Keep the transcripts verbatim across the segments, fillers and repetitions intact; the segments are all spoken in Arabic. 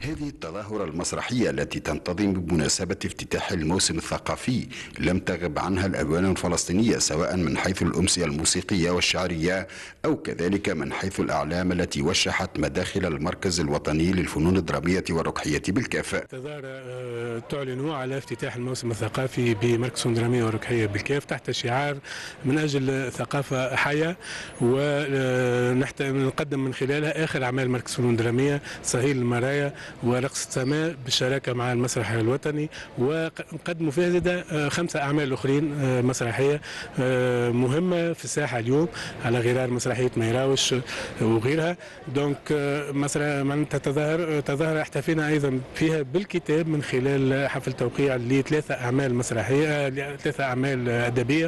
هذه التظاهرة المسرحية التي تنتظم بمناسبة افتتاح الموسم الثقافي لم تغب عنها الألوان الفلسطينية، سواء من حيث الأمسية الموسيقية والشعرية أو كذلك من حيث الأعلام التي وشحت مداخل المركز الوطني للفنون الدرامية والرقية بالكاف. التظاهرة تعلن على افتتاح الموسم الثقافي بمركز الفنون الدرامية والرقية بالكاف تحت شعار من أجل ثقافة حية، ونقدم من خلالها آخر أعمال مركز الفنون الدرامية صهيل المرايا ورقص السماء بالشراكة مع المسرح الوطني، ونقدموا فيها زاد خمسة أعمال أخرين مسرحية مهمة في الساحة اليوم على غرار مسرحية ميراوش وغيرها. دونك معناتها تظاهر تظاهرة احتفينا أيضا فيها بالكتاب من خلال حفل توقيع لثلاثة أعمال مسرحية ثلاثة أعمال أدبية.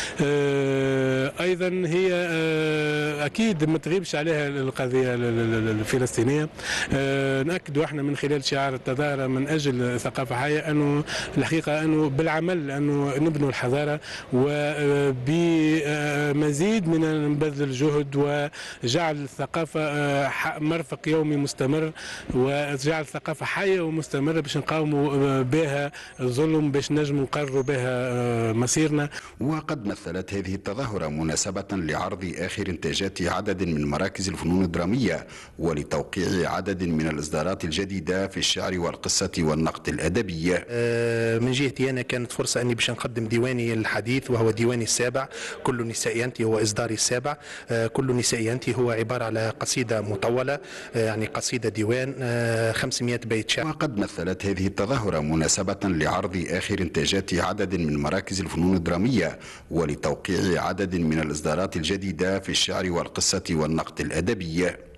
أيضا هي أكيد ما تغيبش عليها القضية الفلسطينية. نأكد احنا من خلال شعار التظاهرة من أجل ثقافة حية أنه الحقيقة أنه بالعمل أنه نبنوا الحضارة وبمزيد من بذل الجهد وجعل الثقافة مرفق يومي مستمر وجعل الثقافة حية ومستمرة باش نقاوموا بها الظلم، باش نجموا نقرروا بها مصيرنا. وقد مثلت هذه التظاهرة مناسبة لعرض آخر إنتاجات عدد من مراكز الفنون الدرامية ولتوقيع عدد من الإصدارات الجديدة في الشعر والقصة والنقد الأدبي. من جهتي أنا كانت فرصة أني باش نقدم ديواني الحديث وهو ديواني السابع كل نسائي أنت، هو إصداري السابع. كل نسائي أنت هو عبارة على قصيدة مطولة، يعني قصيدة ديوان خمسمائة بيت شعر. وقد مثلت هذه التظاهرة مناسبة لعرض آخر إنتاجات عدد من مراكز الفنون الدرامية ولتوقيع عدد من الإصدارات الجديدة في الشعر والقصة والنقد الأدبي.